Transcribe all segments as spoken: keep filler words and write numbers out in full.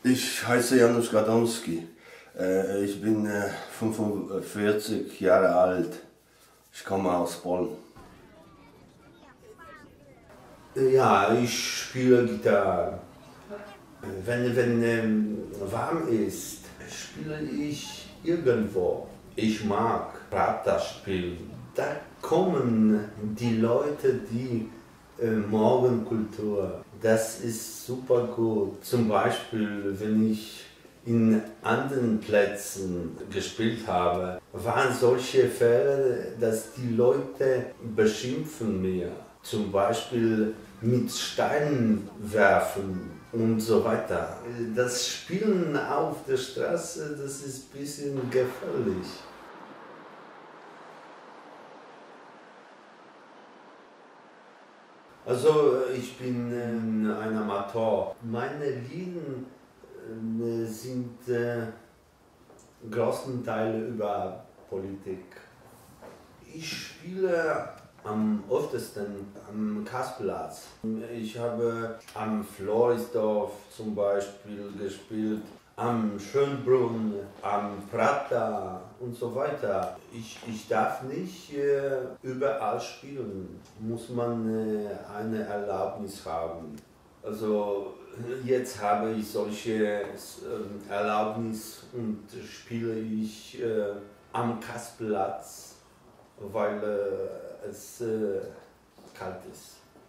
Ich heiße Janusz Gadomski. Ich bin fünfundvierzig Jahre alt. Ich komme aus Polen. Ja, ich spiele Gitarre. Wenn, wenn ähm, warm ist, spiele ich irgendwo. Ich mag Prater spielen. Da kommen die Leute, die äh, Morgenkultur. Das ist super gut. Zum Beispiel, wenn ich in anderen Plätzen gespielt habe, waren solche Fälle, dass die Leute beschimpfen mir. Zum Beispiel mit Steinen werfen und so weiter. Das Spielen auf der Straße, das ist ein bisschen gefährlich. Also ich bin äh, ein Amateur. Meine Lieder äh, sind äh, größtenteils über Politik. Ich spiele am öftesten am Kasperlplatz. Ich habe am Florisdorf zum Beispiel gespielt, am Schönbrunn, am Prater und so weiter. Ich, ich darf nicht äh, überall spielen, muss man äh, eine Erlaubnis haben. Also jetzt habe ich solche äh, Erlaubnis und spiele ich äh, am Kasperlplatz, weil äh, es äh, kalt ist.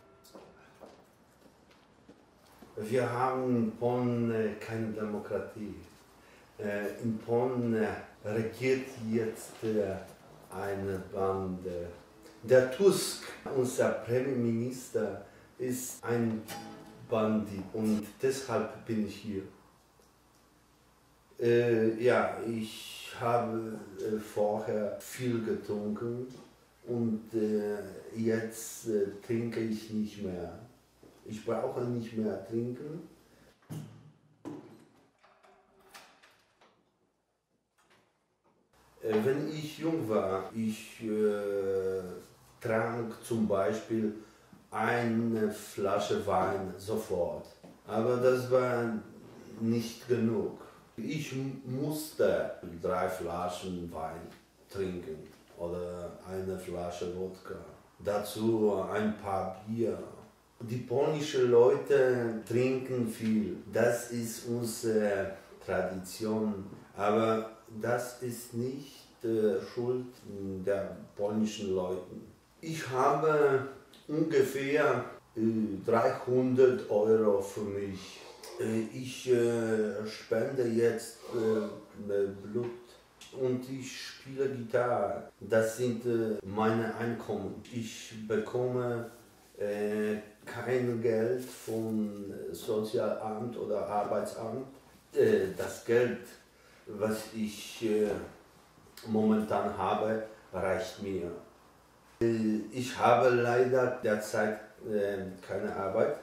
Wir haben in Polen äh, keine Demokratie. Äh, in Polen äh, regiert jetzt äh, eine Bande. Der Tusk, unser Premierminister, ist ein Bandit und deshalb bin ich hier. Äh, ja, ich habe äh, vorher viel getrunken und äh, jetzt äh, trinke ich nicht mehr. Ich brauche nicht mehr trinken. Äh, wenn ich jung war, ich äh, trank zum Beispiel eine Flasche Wein sofort. Aber das war nicht genug. Ich musste drei Flaschen Wein trinken oder eine Flasche Wodka. Dazu ein paar Bier. Die polnischen Leute trinken viel. Das ist unsere Tradition. Aber das ist nicht äh, Schuld der polnischen Leute. Ich habe ungefähr äh, dreihundert Euro für mich. Ich äh, spende jetzt äh, Blut und ich spiele Gitarre. Das sind äh, meine Einkommen. Ich bekomme äh, kein Geld vom Sozialamt oder Arbeitsamt. Äh, das Geld, was ich äh, momentan habe, reicht mir. Äh, ich habe leider derzeit äh, keine Arbeit.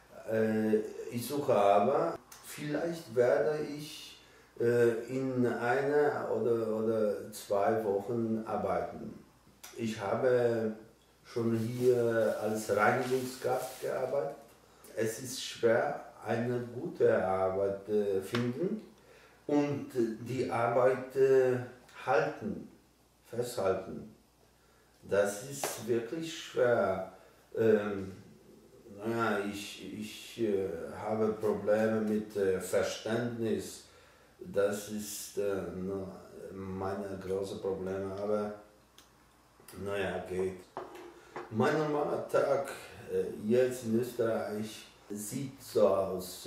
Ich suche aber, vielleicht werde ich äh, in einer oder, oder zwei Wochen arbeiten. Ich habe schon hier als Reinigungskraft gearbeitet. Es ist schwer, eine gute Arbeit äh, finden und die Arbeit äh, halten, festhalten. Das ist wirklich schwer. Ähm, Naja, ich, ich äh, habe Probleme mit äh, Verständnis. Das ist äh, no, meine große Probleme, aber naja, geht. Mein normaler Tag äh, jetzt in Österreich sieht so aus.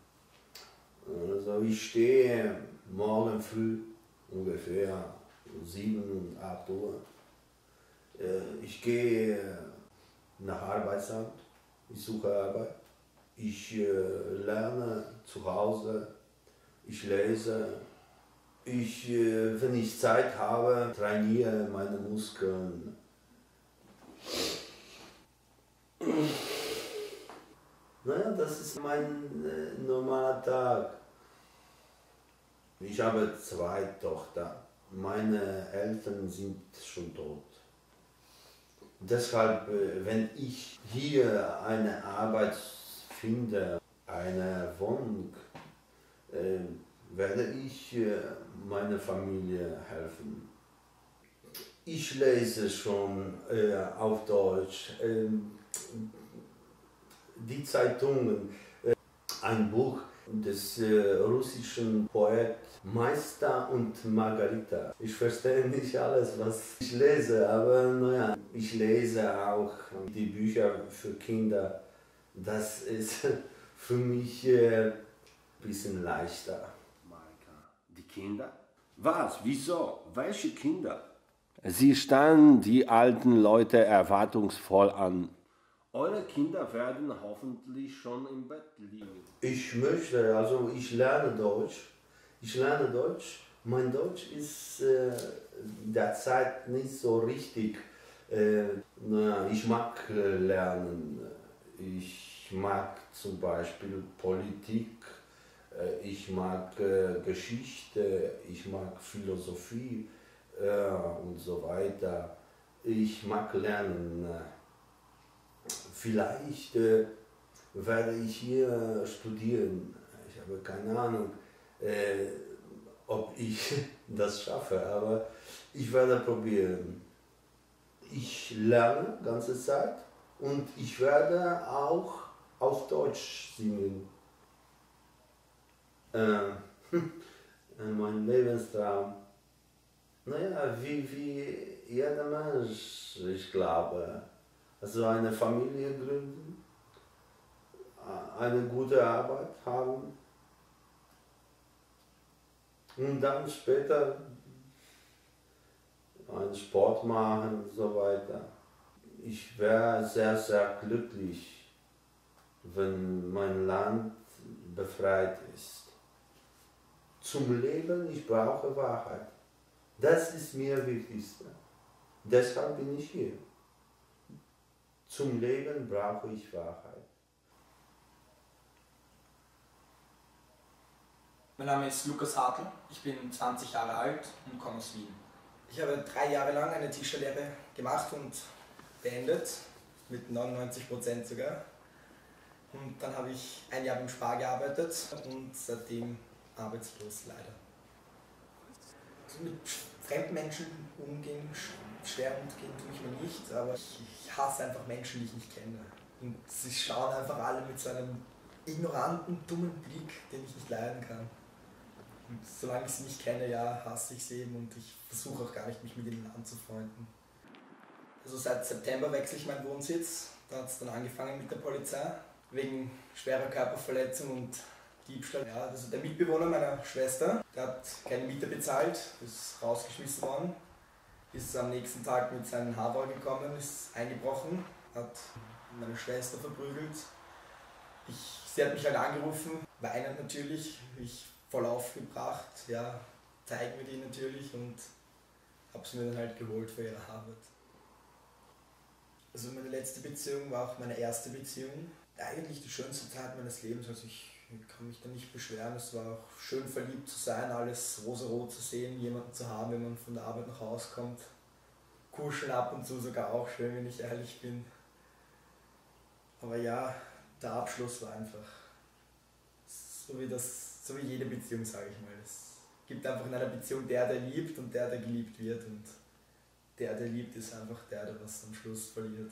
Äh, also ich stehe morgen früh ungefähr sieben, acht Uhr. Äh, ich gehe nach Arbeitsamt. Ich suche Arbeit, ich äh, lerne zu Hause, ich lese, ich, äh, wenn ich Zeit habe, trainiere meine Muskeln. Naja, das ist mein äh, normaler Tag. Ich habe zwei Tochter. Meine Eltern sind schon tot. Deshalb, wenn ich hier eine Arbeit finde, eine Wohnung, äh, werde ich äh, meiner Familie helfen. Ich lese schon äh, auf Deutsch äh, die Zeitungen, äh, ein Buch des äh, russischen Poet Meister und Margarita. Ich verstehe nicht alles, was ich lese, aber naja, ich lese auch die Bücher für Kinder. Das ist für mich äh, ein bisschen leichter. Die Kinder? Was? Wieso? Welche Kinder? Sie starren die alten Leute erwartungsvoll an. Eure Kinder werden hoffentlich schon im Bett liegen. Ich möchte, also ich lerne Deutsch. Ich lerne Deutsch. Mein Deutsch ist äh, derzeit nicht so richtig. Äh, na, ich mag äh, lernen. Ich mag zum Beispiel Politik. Äh, ich mag äh, Geschichte. Ich mag Philosophie äh, und so weiter. Ich mag lernen. Vielleicht äh, werde ich hier studieren. Ich habe keine Ahnung, äh, ob ich das schaffe, aber ich werde probieren. Ich lerne die ganze Zeit und ich werde auch auf Deutsch singen. Äh, mein Lebenstraum. Naja, wie, wie jeder Mensch, ich glaube. Also eine Familie gründen, eine gute Arbeit haben und dann später einen Sport machen und so weiter. Ich wäre sehr, sehr glücklich, wenn mein Land befreit ist. Zum Leben, ich brauche Wahrheit. Das ist mir das Wichtigste. Deshalb bin ich hier. Zum Leben brauche ich Wahrheit. Mein Name ist Lukas Hartl, ich bin zwanzig Jahre alt und komme aus Wien. Ich habe drei Jahre lang eine Tischlerlehre gemacht und beendet, mit neunundneunzig Prozent sogar. Und dann habe ich ein Jahr beim Spar gearbeitet und seitdem arbeitslos leider. Also mit fremden Menschen umgehen, schwer umgehen tue ich mir nicht, aber ich, ich hasse einfach Menschen, die ich nicht kenne. Und sie schauen einfach alle mit so einem ignoranten, dummen Blick, den ich nicht leiden kann. Und solange ich sie nicht kenne, ja, hasse ich sie eben und ich versuche auch gar nicht, mich mit ihnen anzufreunden. Also seit September wechsle ich meinen Wohnsitz, da hat es dann angefangen mit der Polizei, wegen schwerer Körperverletzung und Diebstahl. Ja, also der Mitbewohner meiner Schwester, der hat keine Miete bezahlt, ist rausgeschmissen worden, ist am nächsten Tag mit seinem Haber gekommen, ist eingebrochen, hat meine Schwester verprügelt. Ich, sie hat mich halt angerufen, weinend natürlich, mich voll aufgebracht, ja, zeig mir die natürlich und habe sie mir dann halt geholt für ihre Arbeit. Also meine letzte Beziehung war auch meine erste Beziehung. Eigentlich die schönste Zeit meines Lebens, also ich kann mich da nicht beschweren. Es war auch schön verliebt zu sein, alles rosarot zu sehen, jemanden zu haben, wenn man von der Arbeit nach Hause kommt. Kuscheln ab und zu sogar auch schön, wenn ich ehrlich bin. Aber ja, der Abschluss war einfach so wie, das, so wie jede Beziehung, sage ich mal. Es gibt einfach in einer Beziehung der, der liebt und der, der geliebt wird. Und der, der liebt, ist einfach der, der was am Schluss verliert.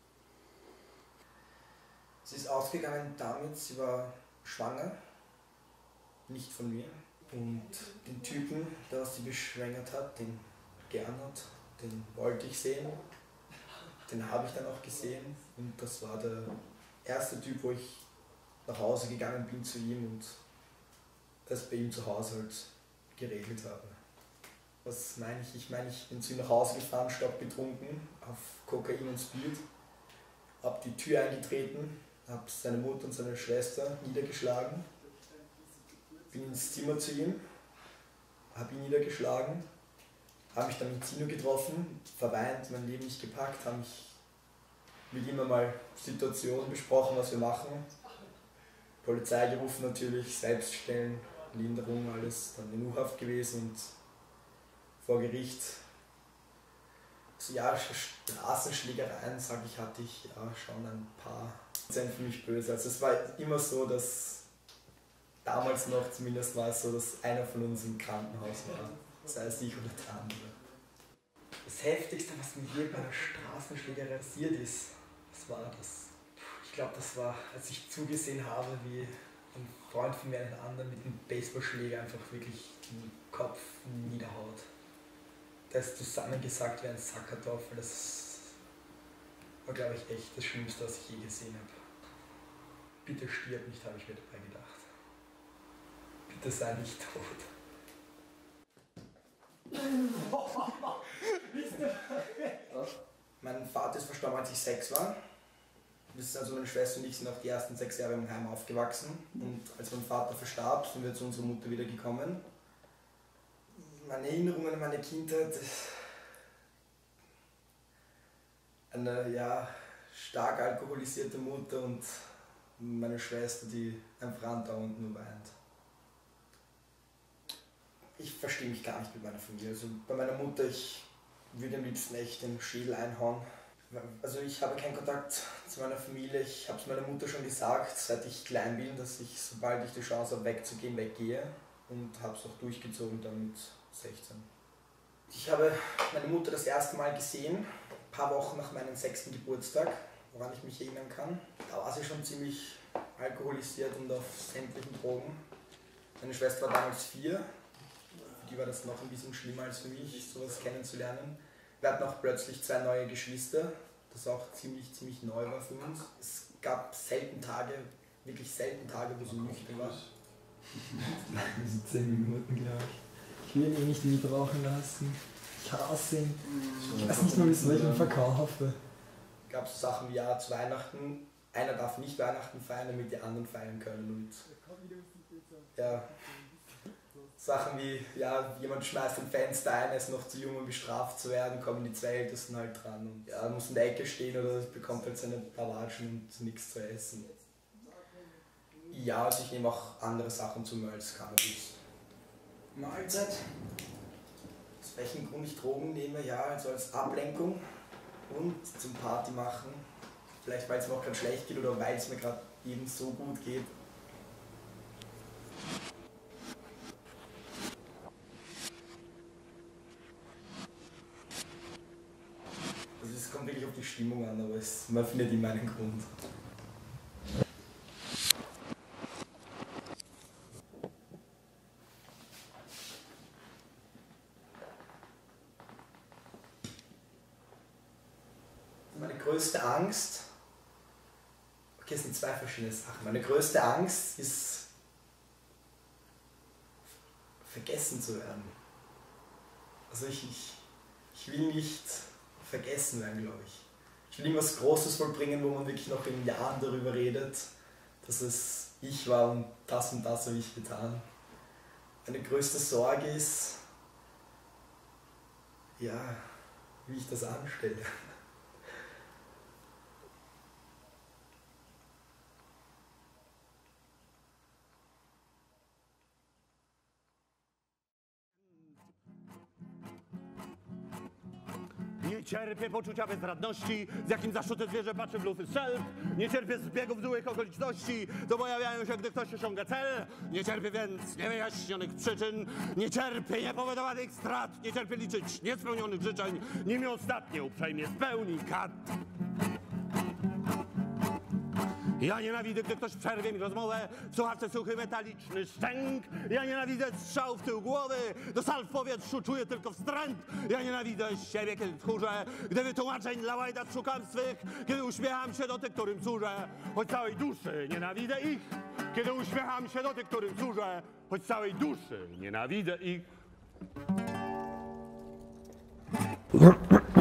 Sie ist ausgegangen damit, sie war schwanger, nicht von mir. Und den Typen, der sie beschwängert hat, den Gernot, den wollte ich sehen. Den habe ich dann auch gesehen und das war der erste Typ, wo ich nach Hause gegangen bin zu ihm und das bei ihm zu Hause halt geregelt habe. Was meine ich? Ich meine, ich bin zu ihm nach Hause gefahren, stock betrunken, auf Kokain und Speed, habe die Tür eingetreten, habe seine Mutter und seine Schwester niedergeschlagen, bin ins Zimmer zu ihm, habe ihn niedergeschlagen, habe mich dann mit Tino getroffen, verweint, mein Leben nicht gepackt, habe mich mit ihm einmal Situationen besprochen, was wir machen. Polizei gerufen natürlich, Selbststellen, Linderung, alles, dann in U-Haft gewesen und vor Gericht. Also ja, Straßenschlägereien, sage ich, hatte ich ja schon ein paar. Das sind für mich böse. Also es war immer so, dass damals noch zumindest war es so, dass einer von uns im Krankenhaus war. Sei es ich oder der andere. Das Heftigste, was mir je bei einer Straßenschlägerei passiert ist, was war das? Ich glaube, das war, als ich zugesehen habe, wie ein Freund von mir einen anderen mit einem Baseballschläger einfach wirklich den Kopf niederhaut. Der ist zusammengesackt wie ein Sackkartoffel. Das war, glaube ich, echt das Schlimmste, was ich je gesehen habe. Bitte stirb nicht, habe ich mir dabei gedacht. Bitte sei nicht tot. Mein Vater ist verstorben, als ich sechs war. Also meine Schwester und ich sind auch die ersten sechs Jahre im Heim aufgewachsen. Und als mein Vater verstarb, sind wir zu unserer Mutter wieder gekommen. Meine Erinnerungen an meine Kindheit, eine ja, stark alkoholisierte Mutter und meine Schwester, die einfach andauernd nur weint. Ich verstehe mich gar nicht mit meiner Familie. Also bei meiner Mutter, ich würde am liebsten echt den Schädel einhauen. Also ich habe keinen Kontakt zu meiner Familie. Ich habe es meiner Mutter schon gesagt, seit ich klein bin, dass ich, sobald ich die Chance habe, wegzugehen, weggehe. Und habe es auch durchgezogen dann mit sechzehn. Ich habe meine Mutter das erste Mal gesehen, ein paar Wochen nach meinem sechsten Geburtstag, woran ich mich erinnern kann. Da war sie schon ziemlich alkoholisiert und auf sämtlichen Drogen. Meine Schwester war damals vier. Für die war das noch ein bisschen schlimmer als für mich, sowas kennenzulernen. Wir hatten auch plötzlich zwei neue Geschwister, das auch ziemlich, ziemlich neu war für uns. Es gab selten Tage, wirklich selten Tage, wo sie nüchtern war. So zehn Minuten, glaube ich. Ich will ihn eh nicht mitrauchen lassen. Ich hasse ihn. Ich weiß nicht mal, wieso ich ihn verkaufe. Es gab so Sachen wie, ja, zu Weihnachten, einer darf nicht Weihnachten feiern, damit die anderen feiern können. Und ja, Sachen wie, ja, jemand schmeißt ein Fenster ein, er ist noch zu jung, um bestraft zu werden, kommen die zwei Ältesten halt dran. Und ja, muss in der Ecke stehen oder bekommt halt seine paar Watschen und nichts zu essen. Ja, also ich nehme auch andere Sachen zu mir als Cannabis. Mahlzeit. Aus welchem Grund ich Drogen nehme? Ja, also als Ablenkung und zum Party machen. Vielleicht weil es mir auch gerade schlecht geht oder weil es mir gerade eben so gut geht. Also es kommt wirklich auf die Stimmung an, aber es, man findet immer einen Grund. Meine größte Angst, okay, es sind zwei verschiedene Sachen. Meine größte Angst ist, vergessen zu werden. Also ich, ich, ich will nicht vergessen werden, glaube ich. Ich will irgendwas Großes vollbringen, wo man wirklich noch in Jahren darüber redet, dass es ich war und das und das habe ich getan. Meine größte Sorge ist, ja, wie ich das anstelle. Nie cierpię poczucia bezradności, z jakim zaszczute zwierzę patrzy w lufy strzelb. Nie cierpię zbiegów złych okoliczności, to pojawiają się, gdy ktoś osiąga cel. Nie cierpię więc niewyjaśnionych przyczyn, nie cierpię niepowodowanych strat, nie cierpię liczyć niespełnionych życzeń, nim ostatnie uprzejmie spełni kat. Ja nienawidzę, gdy ktoś przerwie mi rozmowę, w słuchawce suchy metaliczny szczęk. Ja nienawidzę strzał w tył głowy, do sal w powietrzu czuję tylko wstręt. Ja nienawidzę siebie, kiedy tchórzę, gdy wytłumaczeń dla łajdat szukam swych, kiedy uśmiecham się do tych, którym służę, choć całej duszy nienawidzę ich. Kiedy uśmiecham się do tych, którym służę, choć całej duszy nienawidzę ich.